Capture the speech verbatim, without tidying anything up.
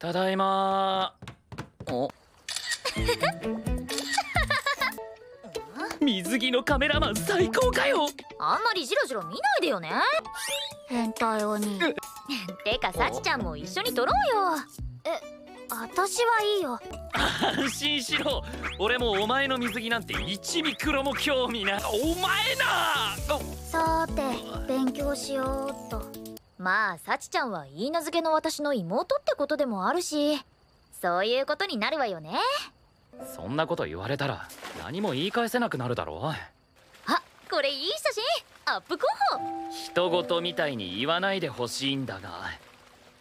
ただいまー。お水着のカメラマン最高かよ。 あんまりジロジロ見ないでよね。変態鬼。てかサチちゃんも一緒に撮ろうよ。え、私はいいよ。 安心しろ、俺もお前の水着なんて一ミクロも興味ない。お前な。 さーて勉強しようっと。まあサチちゃんは許嫁の私の妹ってことでもあるし、そういうことになるわよね。 そんなこと言われたら何も言い返せなくなるだろう。 あ、これいい写真。アップ候補。 人事みたいに言わないでほしいんだが。